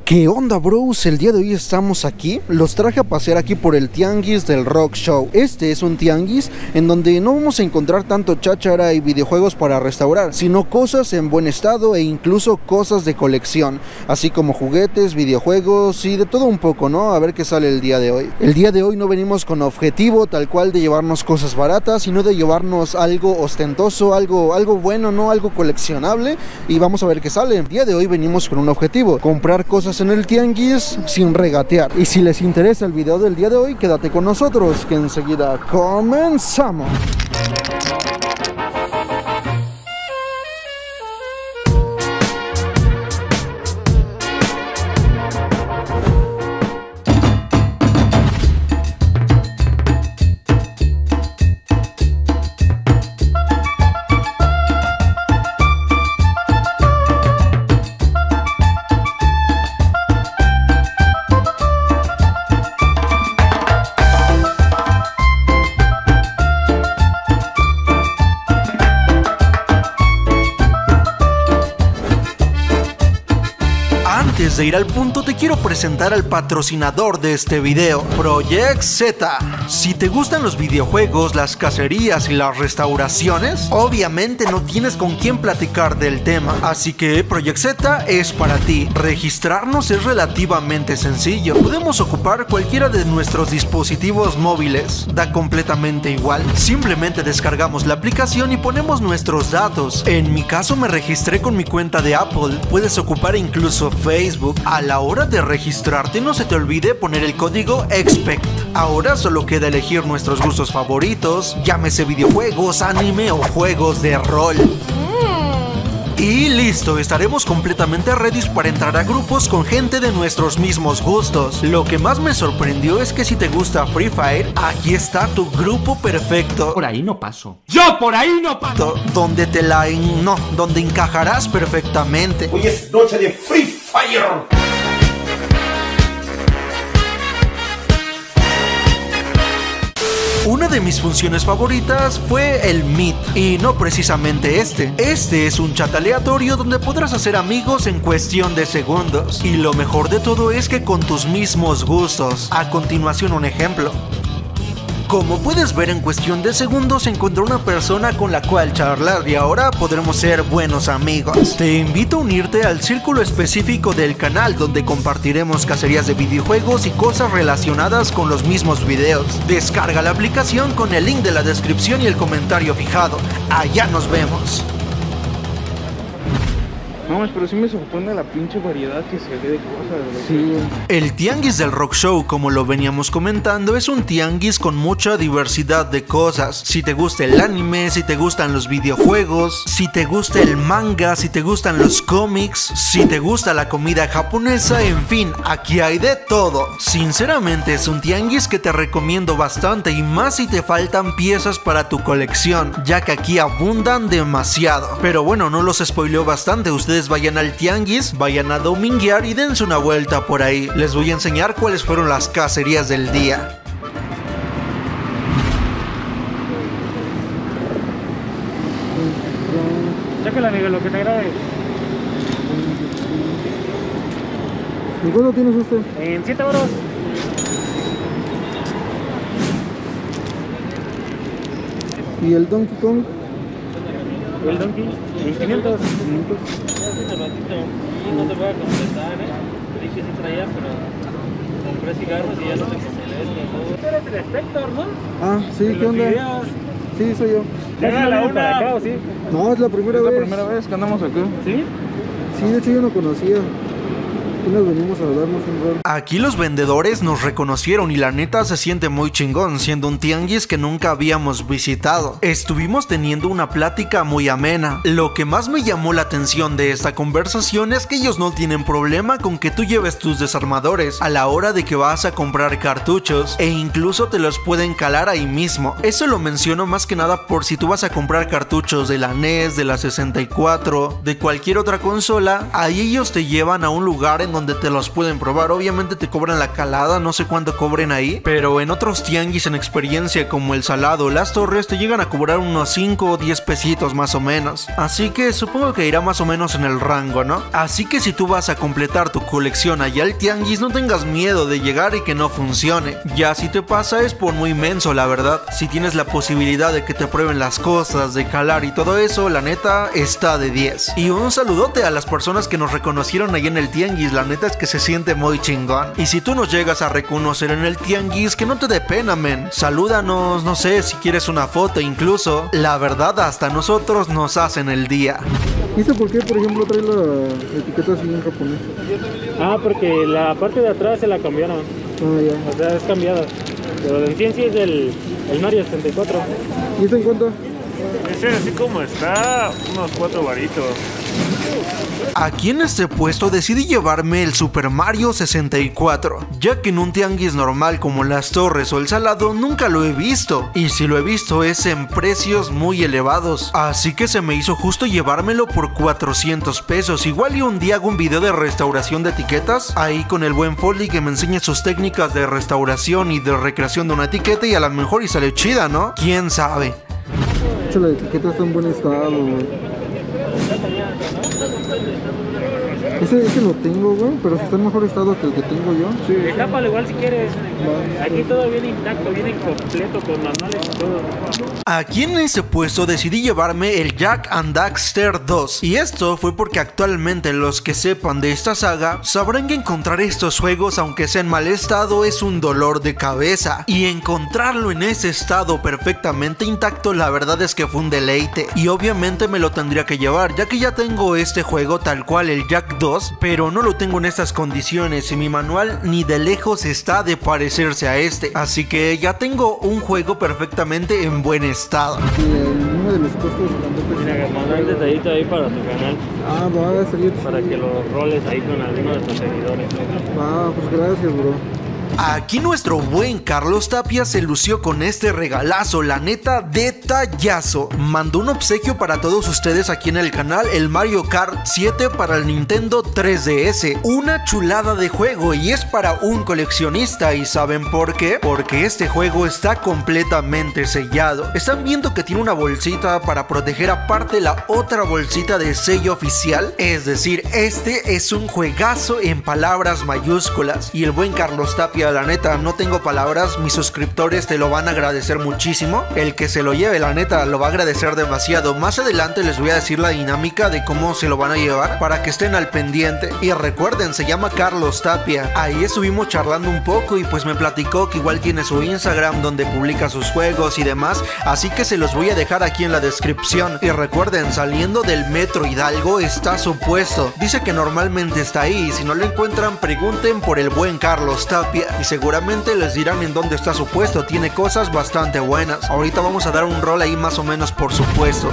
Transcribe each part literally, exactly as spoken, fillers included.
¿Qué onda, bros? El día de hoy estamos aquí. Los traje a pasear aquí por el tianguis del Rock Show. Este es un tianguis en donde no vamos a encontrar tanto cháchara y videojuegos para restaurar, sino cosas en buen estado e incluso cosas de colección, así como juguetes, videojuegos y de todo un poco, ¿no? A ver qué sale el día de hoy. El día de hoy no venimos con objetivo tal cual de llevarnos cosas baratas, sino de llevarnos algo ostentoso, algo, algo bueno, ¿no? Algo coleccionable, y vamos a ver qué sale. El día de hoy venimos con un objetivo: comprar cosas en el tianguis sin regatear. Y si les interesa el video del día de hoy, quédate con nosotros, que enseguida comenzamos. Antes de ir al punto, te quiero presentar al patrocinador de este video, Project Z. Si te gustan los videojuegos, las cacerías y las restauraciones, obviamente no tienes con quién platicar del tema, así que Project Z es para ti. Registrarnos es relativamente sencillo. Podemos ocupar cualquiera de nuestros dispositivos móviles, da completamente igual. Simplemente descargamos la aplicación y ponemos nuestros datos. En mi caso me registré con mi cuenta de Apple. Puedes ocupar incluso Facebook. A la hora de registrarte, no se te olvide poner el código EXPECT. Ahora solo queda elegir nuestros gustos favoritos, llámese videojuegos, anime o juegos de rol. Y listo, estaremos completamente ready para entrar a grupos con gente de nuestros mismos gustos. Lo que más me sorprendió es que si te gusta Free Fire, aquí está tu grupo perfecto. Por ahí no paso. ¡Yo por ahí no paso! Donde te la... no, donde encajarás perfectamente. Hoy es noche de Free Fire. Una de mis funciones favoritas fue el Meet, y no precisamente este. Este es un chat aleatorio donde podrás hacer amigos en cuestión de segundos. Y lo mejor de todo es que con tus mismos gustos. A continuación, un ejemplo. Como puedes ver, en cuestión de segundos encontré una persona con la cual charlar y ahora podremos ser buenos amigos. Te invito a unirte al círculo específico del canal, donde compartiremos cacerías de videojuegos y cosas relacionadas con los mismos videos. Descarga la aplicación con el link de la descripción y el comentario fijado. Allá nos vemos. No, pero sí me sorprende la pinche variedad que se ve de cosas. Sí. El tianguis del Rock Show, como lo veníamos comentando, es un tianguis con mucha diversidad de cosas. Si te gusta el anime, si te gustan los videojuegos, si te gusta el manga, si te gustan los cómics, si te gusta la comida japonesa, en fin, aquí hay de todo. Sinceramente es un tianguis que te recomiendo bastante, y más si te faltan piezas para tu colección, ya que aquí abundan demasiado. Pero bueno, no los spoileo bastante. Ustedes vayan al tianguis, vayan a dominguear y dense una vuelta por ahí. Les voy a enseñar cuáles fueron las cacerías del día. Chácala, amigo, lo que te agrade. ¿Y cuándo tienes usted? En siete euros. ¿Y el Donkey Kong? El Donkey, en quinientos. Y no te voy a contestar, ¿eh? Te dije si traía, pero compré cigarros y ya no te contesté. Tú eres el Spector, ¿no? Ah, sí, ¿qué onda? Videos. Sí, soy yo. ¿Ya la una para acá o sí? No, es la primera Es la vez. primera vez que andamos aquí. ¿Sí? Sí, de hecho yo no conocía. Aquí nos venimos a darnos un rol. Aquí los vendedores nos reconocieron y la neta se siente muy chingón, siendo un tianguis que nunca habíamos visitado. Estuvimos teniendo una plática muy amena. Lo que más me llamó la atención de esta conversación es que ellos no tienen problema con que tú lleves tus desarmadores a la hora de que vas a comprar cartuchos, e incluso te los pueden calar ahí mismo. Eso lo menciono más que nada por si tú vas a comprar cartuchos de la N E S, de la sesenta y cuatro, de cualquier otra consola, ahí ellos te llevan a un lugar en donde te los pueden probar. Obviamente te cobran la calada, no sé cuánto cobren ahí, pero en otros tianguis en experiencia como el Salado, Las Torres, te llegan a cobrar unos cinco o diez pesitos más o menos. Así que supongo que irá más o menos en el rango, ¿no? Así que si tú vas a completar tu colección allá al tianguis, no tengas miedo de llegar y que no funcione. Ya si te pasa es por muy menso, la verdad. Si tienes la posibilidad de que te prueben las cosas, de calar y todo eso, la neta está de diez. Y un saludote a las personas que nos reconocieron ahí en el tianguis, la neta es que se siente muy chingón. Y si tú nos llegas a reconocer en el tianguis, que no te dé pena, men. Salúdanos, no sé, si quieres una foto incluso. La verdad, hasta nosotros nos hacen el día. ¿Viste por qué, por ejemplo, trae la etiqueta así en japonés? Ah, porque la parte de atrás se la cambiaron. Ah, ya. O sea, es cambiada. Pero en sí en sí es el, el Mario sesenta y cuatro. ¿Y este en cuánto? Ese así como está, unos cuatro varitos. Aquí en este puesto decidí llevarme el Super Mario sesenta y cuatro, ya que en un tianguis normal como Las Torres o el Salado nunca lo he visto, y si lo he visto es en precios muy elevados, así que se me hizo justo llevármelo por cuatrocientos pesos. Igual y un día hago un video de restauración de etiquetas, ahí con el buen Foldy que me enseñe sus técnicas de restauración y de recreación de una etiqueta, y a lo mejor y sale chida, ¿no? ¿Quién sabe? De hecho, la etiqueta está en buen estado, güey. Ese, ese lo tengo, güey, pero si está en mejor estado que el que tengo yo. Sí. Destápalo igual si quieres. Aquí todo viene intacto, viene completo con manuales y todo. Aquí en ese puesto decidí llevarme el Jak and Daxter dos, y esto fue porque actualmente los que sepan de esta saga sabrán que encontrar estos juegos, aunque sea en mal estado, es un dolor de cabeza, y encontrarlo en ese estado perfectamente intacto, la verdad es que fue un deleite, y obviamente me lo tendría que llevar, ya que ya tengo este juego tal cual, el Jak dos, pero no lo tengo en estas condiciones, y mi manual ni de lejos está de parecerse a este, así que ya tengo un juego perfectamente en buen estado. Sí, uno de los puestos grandotes. Mira, mandar un detallito ahí para tu canal. Ah, va, estaría chido. Para que lo roles ahí con alguno de tus seguidores. Va, pues gracias, bro. Aquí nuestro buen Carlos Tapia se lució con este regalazo, la neta, detallazo. Mandó un obsequio para todos ustedes aquí en el canal, el Mario Kart siete para el Nintendo tres D S. Una chulada de juego, y es para un coleccionista. ¿Y saben por qué? Porque este juego está completamente sellado. Están viendo que tiene una bolsita para proteger aparte la otra bolsita de sello oficial. Es decir, este es un juegazo en palabras mayúsculas. Y el buen Carlos Tapia, la neta, no tengo palabras, mis suscriptores te lo van a agradecer muchísimo. El que se lo lleve, la neta, lo va a agradecer demasiado. Más adelante les voy a decir la dinámica de cómo se lo van a llevar para que estén al pendiente. Y recuerden, se llama Carlos Tapia. Ahí estuvimos charlando un poco y pues me platicó que igual tiene su Instagram donde publica sus juegos y demás, así que se los voy a dejar aquí en la descripción. Y recuerden, saliendo del Metro Hidalgo está su puesto. Dice que normalmente está ahí, y si no lo encuentran, pregunten por el buen Carlos Tapia y seguramente les dirán en dónde está su puesto. Tiene cosas bastante buenas. Ahorita vamos a dar un rol ahí más o menos por su puesto.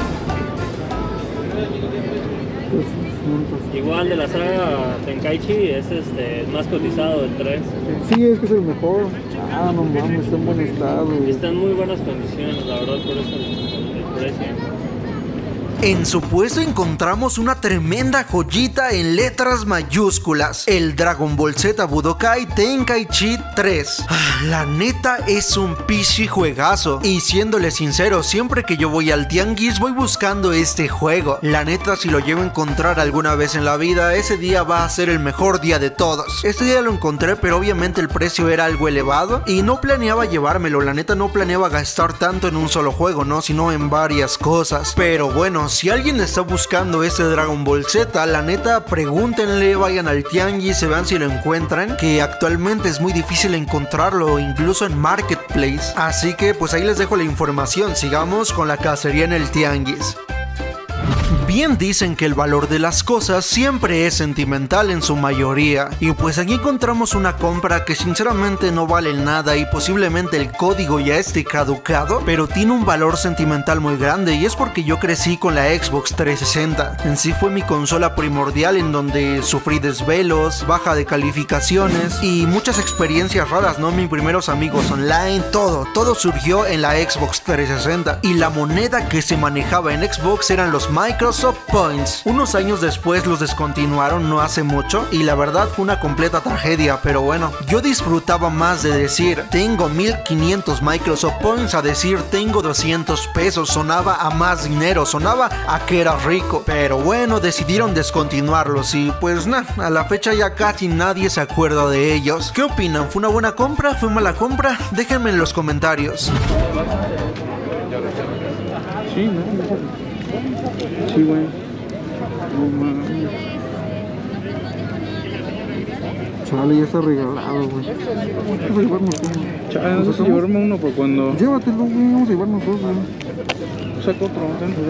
Igual de la saga Tenkaichi es este más cotizado del tres. Sí, es que es el mejor. Ah, no mames, está en buen estado. Está en muy buenas condiciones, la verdad, por eso el, el precio. En su puesto encontramos una tremenda joyita en letras mayúsculas, el Dragon Ball Z Budokai Tenkaichi tres. La neta es un pichi juegazo, y siéndole sincero, siempre que yo voy al tianguis voy buscando este juego. La neta, si lo llego a encontrar alguna vez en la vida, ese día va a ser el mejor día de todos. Este día lo encontré, pero obviamente el precio era algo elevado y no planeaba llevármelo. La neta no planeaba gastar tanto en un solo juego, no, sino en varias cosas. Pero bueno, si alguien está buscando este Dragon Ball Z, la neta, pregúntenle, vayan al tianguis, se vean si lo encuentran, que actualmente es muy difícil encontrarlo, incluso en Marketplace. Así que pues ahí les dejo la información. Sigamos con la cacería en el tianguis. Bien dicen que el valor de las cosas siempre es sentimental en su mayoría, y pues aquí encontramos una compra que sinceramente no vale nada y posiblemente el código ya esté caducado, pero tiene un valor sentimental muy grande, y es porque yo crecí con la Xbox trescientos sesenta. En sí fue mi consola primordial en donde sufrí desvelos, baja de calificaciones y muchas experiencias raras, ¿no? Mis primeros amigos online, todo, todo surgió en la Xbox trescientos sesenta, y la moneda que se manejaba en Xbox eran los Microsoft Microsoft Points. Unos años después los descontinuaron no hace mucho y la verdad fue una completa tragedia, pero bueno, yo disfrutaba más de decir tengo mil quinientos Microsoft Points a decir tengo doscientos pesos. Sonaba a más dinero, sonaba a que era rico, pero bueno, decidieron descontinuarlos y pues nada, a la fecha ya casi nadie se acuerda de ellos. ¿Qué opinan? ¿Fue una buena compra? ¿Fue mala compra? Déjenme en los comentarios. Sí, no, sí, güey. No mames. Chale, ya está regalado, güey. Vamos a llevarnos uno. Chale, no sé si llevarme uno por cuando... Llévatelo, güey, vamos a llevarnos dos, güey. Saco otro,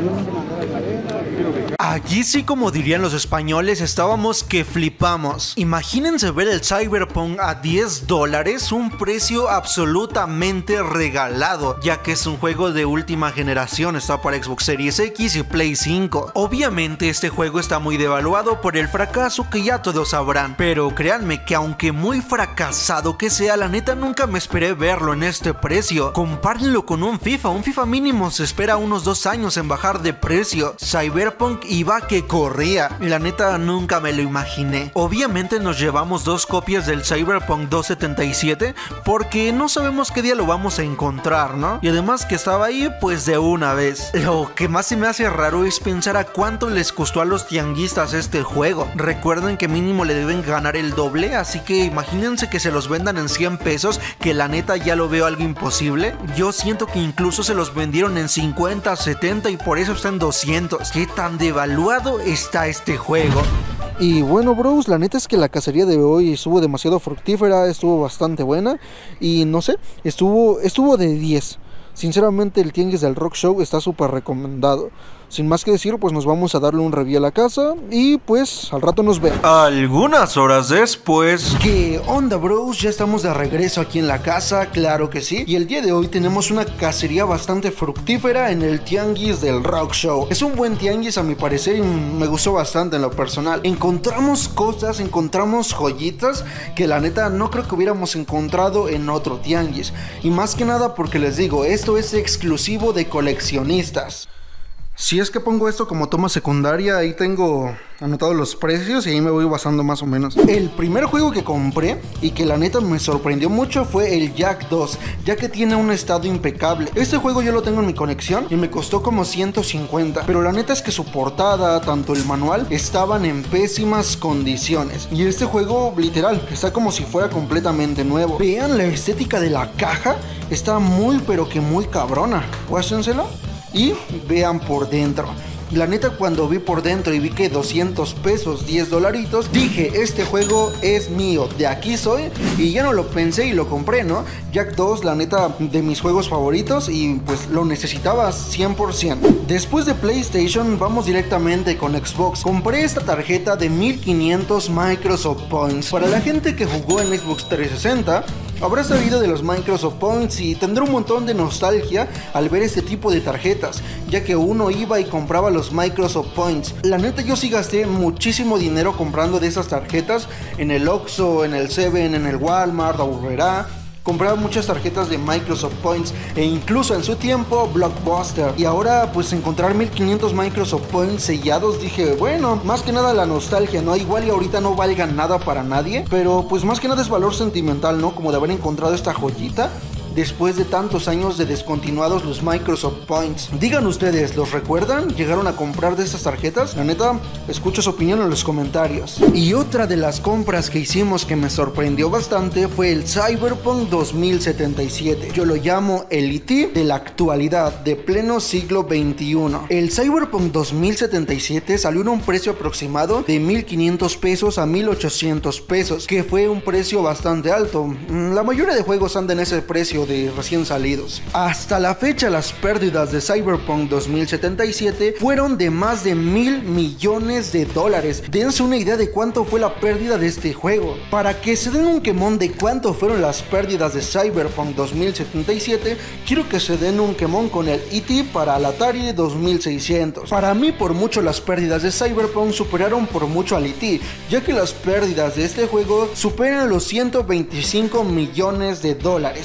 Aquí sí, como dirían los españoles, estábamos que flipamos. Imagínense ver el Cyberpunk a diez dólares, un precio absolutamente regalado, ya que es un juego de última generación, está para Xbox Series X y Play cinco. Obviamente este juego está muy devaluado por el fracaso que ya todos sabrán, pero créanme que aunque muy fracasado que sea, la neta nunca me esperé verlo en este precio. Compárenlo con un FIFA, un FIFA mínimo se espera unos dos años en bajar de precio. Cyberpunk iba que corría y la neta nunca me lo imaginé. Obviamente nos llevamos dos copias del Cyberpunk doscientos setenta y siete porque no sabemos qué día lo vamos a encontrar, ¿no? Y además que estaba ahí pues de una vez. Lo que más se me hace raro es pensar a cuánto les costó a los tianguistas este juego. Recuerden que mínimo le deben ganar el doble, así que imagínense que se los vendan en cien pesos, que la neta ya lo veo algo imposible. Yo siento que incluso se los vendieron en cincuenta, setenta y por eso está en doscientos. ¿Qué tan devaluado está este juego? Y bueno, bros, la neta es que la cacería de hoy estuvo demasiado fructífera, estuvo bastante buena y no sé, estuvo, estuvo de diez. Sinceramente el tianguis del Rock Show está súper recomendado. Sin más que decir, pues nos vamos a darle un review a la casa y pues al rato nos vemos. Algunas horas después... ¿Qué onda, bros? Ya estamos de regreso aquí en la casa, claro que sí. Y el día de hoy tenemos una cacería bastante fructífera en el tianguis del Rock Show. Es un buen tianguis a mi parecer y me gustó bastante en lo personal. Encontramos cosas, encontramos joyitas que la neta no creo que hubiéramos encontrado en otro tianguis. Y más que nada porque les digo, esto es exclusivo de coleccionistas. Si es que pongo esto como toma secundaria, ahí tengo anotados los precios y ahí me voy basando más o menos. El primer juego que compré y que la neta me sorprendió mucho fue el Jak dos, ya que tiene un estado impecable. Este juego yo lo tengo en mi conexión y me costó como ciento cincuenta, pero la neta es que su portada, tanto el manual, estaban en pésimas condiciones. Y este juego literal está como si fuera completamente nuevo. Vean la estética de la caja, está muy pero que muy cabrona. Guáchenselo y vean por dentro. La neta, cuando vi por dentro y vi que doscientos pesos, diez dolaritos, dije, este juego es mío, de aquí soy. Y ya no lo pensé y lo compré, ¿no? Jak dos, la neta, de mis juegos favoritos y pues lo necesitaba cien por ciento. Después de PlayStation, vamos directamente con Xbox. Compré esta tarjeta de mil quinientos Microsoft Points. Para la gente que jugó en Xbox trescientos sesenta, habrá sabido de los Microsoft Points y tendrá un montón de nostalgia al ver este tipo de tarjetas, ya que uno iba y compraba los Microsoft Points. La neta, yo sí gasté muchísimo dinero comprando de esas tarjetas en el Oxxo, en el Seven, en el Walmart, Aurrera. Compraba muchas tarjetas de Microsoft Points e incluso en su tiempo Blockbuster. Y ahora pues encontrar mil quinientos Microsoft Points sellados, dije, bueno, más que nada la nostalgia, ¿no? Igual y ahorita no valgan nada para nadie, pero pues más que nada es valor sentimental, ¿no? Como de haber encontrado esta joyita después de tantos años de descontinuados los Microsoft Points. Digan ustedes, ¿los recuerdan? ¿Llegaron a comprar de estas tarjetas? La neta, escucho su opinión en los comentarios. Y otra de las compras que hicimos que me sorprendió bastante fue el Cyberpunk dos mil setenta y siete. Yo lo llamo el E T de la actualidad, de pleno siglo veintiuno. El Cyberpunk dos mil setenta y siete salió en un precio aproximado de mil quinientos pesos a mil ochocientos pesos, que fue un precio bastante alto. La mayoría de juegos andan en ese precio de recién salidos. Hasta la fecha, las pérdidas de Cyberpunk dos mil setenta y siete fueron de más de mil millones de dólares. Dense una idea de cuánto fue la pérdida de este juego. Para que se den un quemón de cuánto fueron las pérdidas de Cyberpunk dos mil setenta y siete, quiero que se den un quemón con el E T para el Atari dos mil seiscientos. Para mí, por mucho, las pérdidas de Cyberpunk superaron por mucho al E T, ya que las pérdidas de este juego superan los ciento veinticinco millones de dólares. Es una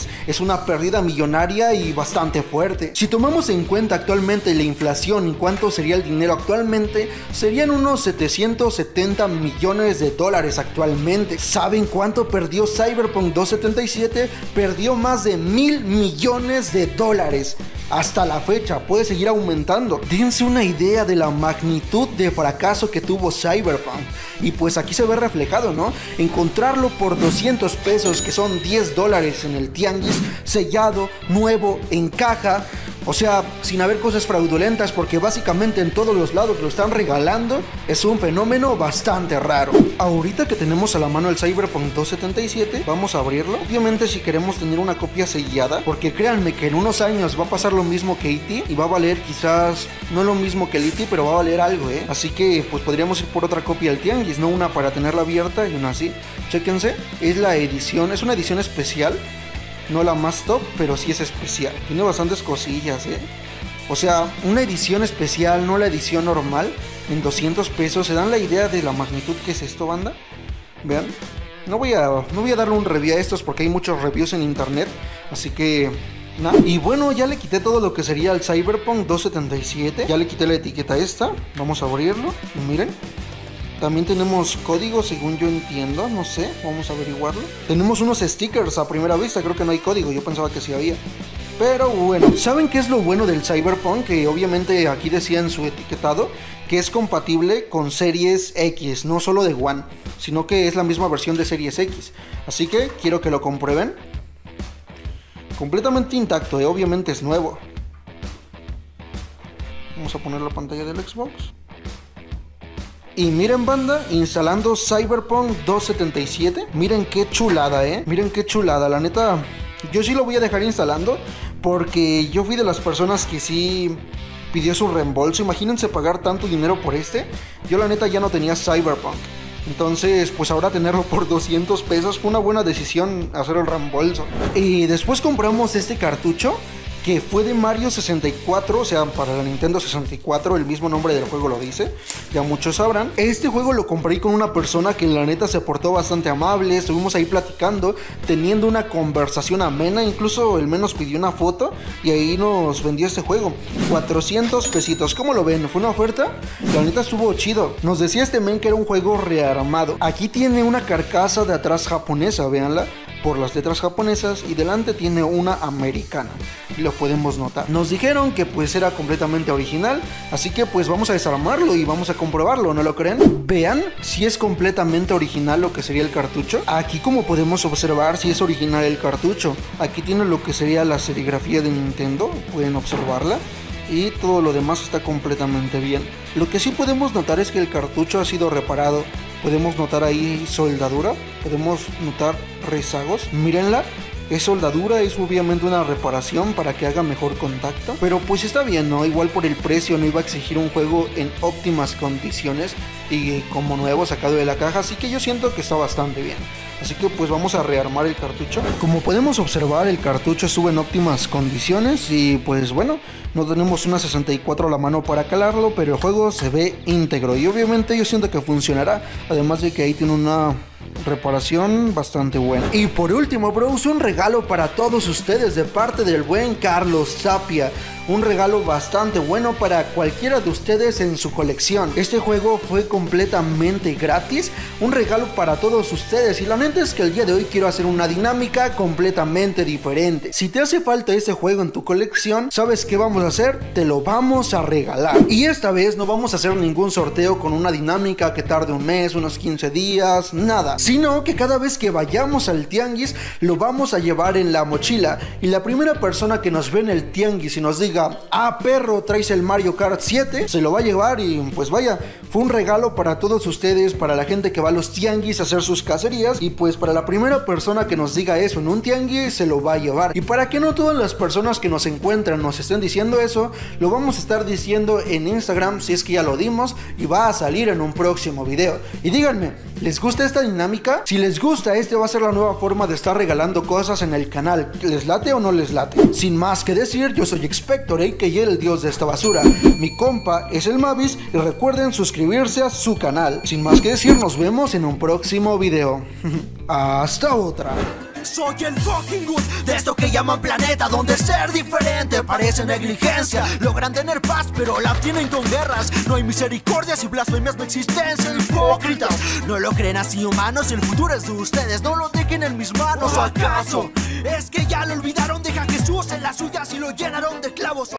una pérdida millonaria y bastante fuerte. Si tomamos en cuenta actualmente la inflación y cuánto sería el dinero actualmente, serían unos setecientos setenta millones de dólares actualmente. ¿Saben cuánto perdió Cyberpunk doscientos setenta y siete? Perdió más de mil millones de dólares. Hasta la fecha puede seguir aumentando. Dense una idea de la magnitud de fracaso que tuvo Cyberpunk. Y pues aquí se ve reflejado, ¿no? Encontrarlo por doscientos pesos, que son diez dólares en el tianguis, sellado, nuevo, en caja. O sea, sin haber cosas fraudulentas, porque básicamente en todos los lados lo están regalando. Es un fenómeno bastante raro. Ahorita que tenemos a la mano el Cyberpunk doscientos setenta y siete, vamos a abrirlo. Obviamente si queremos tener una copia sellada, porque créanme que en unos años va a pasar lo mismo que E T y va a valer quizás, no lo mismo que el E T, pero va a valer algo, ¿eh? Así que pues podríamos ir por otra copia del tianguis, no una para tenerla abierta y una así. Chéquense, es la edición, es una edición especial. No la más top, pero sí es especial. Tiene bastantes cosillas, ¿eh? O sea, una edición especial, no la edición normal, en doscientos pesos. ¿Se dan la idea de la magnitud que es esto, banda? Vean. No voy a, no voy a darle un review a estos porque hay muchos reviews en internet. Así que... Nah. Y bueno, ya le quité todo lo que sería el Cyberpunk doscientos setenta y siete. Ya le quité la etiqueta esta. Vamos a abrirlo. Y miren. También tenemos código, según yo entiendo, no sé, vamos a averiguarlo. Tenemos unos stickers a primera vista, creo que no hay código, yo pensaba que sí había. Pero bueno, ¿saben qué es lo bueno del Cyberpunk? Que obviamente aquí decía en su etiquetado que es compatible con Series X, no solo de One, sino que es la misma versión de Series X. Así que quiero que lo comprueben. Completamente intacto, ¿eh? Obviamente es nuevo. Vamos a poner la pantalla del Xbox. Y miren, banda, instalando Cyberpunk doscientos setenta y siete. Miren qué chulada, eh. Miren qué chulada, la neta. Yo sí lo voy a dejar instalando, porque yo fui de las personas que sí pidió su reembolso. Imagínense pagar tanto dinero por este. Yo la neta ya no tenía Cyberpunk. Entonces, pues ahora tenerlo por doscientos pesos fue una buena decisión hacer el reembolso. Y después compramos este cartucho, que fue de Mario sesenta y cuatro, o sea, para la Nintendo sesenta y cuatro, el mismo nombre del juego lo dice, ya muchos sabrán. Este juego lo compré con una persona que la neta se portó bastante amable, estuvimos ahí platicando, teniendo una conversación amena, incluso el menos pidió una foto y ahí nos vendió este juego, cuatrocientos pesitos. ¿Cómo lo ven? ¿Fue una oferta? La neta estuvo chido. Nos decía este men que era un juego rearmado. Aquí tiene una carcasa de atrás japonesa, véanla, por las letras japonesas, y delante tiene una americana, y lo podemos notar. Nos dijeron que pues era completamente original, así que pues vamos a desarmarlo y vamos a comprobarlo, ¿no lo creen? Vean si es completamente original lo que sería el cartucho. Aquí, como podemos observar, si es original el cartucho. Aquí tiene lo que sería la serigrafía de Nintendo, pueden observarla, y todo lo demás está completamente bien. Lo que sí podemos notar es que el cartucho ha sido reparado. Podemos notar ahí soldadura, podemos notar rezagos. Mírenla, es soldadura, es obviamente una reparación para que haga mejor contacto. Pero pues está bien, ¿no? Igual por el precio no iba a exigir un juego en óptimas condiciones y como nuevo sacado de la caja, así que yo siento que está bastante bien. Así que pues vamos a rearmar el cartucho. Como podemos observar, el cartucho estuvo en óptimas condiciones y pues bueno, no tenemos una sesenta y cuatro a la mano para calarlo, pero el juego se ve íntegro y obviamente yo siento que funcionará, además de que ahí tiene una reparación bastante buena. Y por último, bros, un regalo para todos ustedes de parte del buen Carlos Tapia. Un regalo bastante bueno para cualquiera de ustedes en su colección. Este juego fue completamente gratis, un regalo para todos ustedes, y la neta es que el día de hoy quiero hacer una dinámica completamente diferente. Si te hace falta este juego en tu colección, ¿sabes qué vamos a hacer? Te lo vamos a regalar. Y esta vez no vamos a hacer ningún sorteo con una dinámica que tarde un mes, unos quince días, nada, sino que cada vez que vayamos al tianguis lo vamos a llevar en la mochila, y la primera persona que nos ve en el tianguis y nos diga: ah, perro, traes el Mario Kart siete, se lo va a llevar. Y pues vaya, fue un regalo para todos ustedes, para la gente que va a los tianguis a hacer sus cacerías, y pues para la primera persona que nos diga eso en un tianguis se lo va a llevar. Y para que no todas las personas que nos encuentran nos estén diciendo eso, lo vamos a estar diciendo en Instagram, si es que ya lo dimos, y va a salir en un próximo video. Y díganme, ¿les gusta esta dinámica? Si les gusta, este va a ser la nueva forma de estar regalando cosas en el canal. ¿Les late o no les late? Sin más que decir, yo soy Expector, a k a el dios de esta basura. Mi compa es el Mavis, y recuerden suscribirse a su canal. Sin más que decir, nos vemos en un próximo video. Hasta otra. soy el fucking good de esto que llaman planeta, donde ser diferente parece negligencia. Logran tener paz, pero la tienen con guerras. No hay misericordias y blasfemias de existencia. Hipócritas, no lo creen así, humanos. El futuro es de ustedes, no lo dejen en mis manos. ¿O acaso es que ya lo olvidaron? Deja a Jesús en las suyas y lo llenaron de clavos.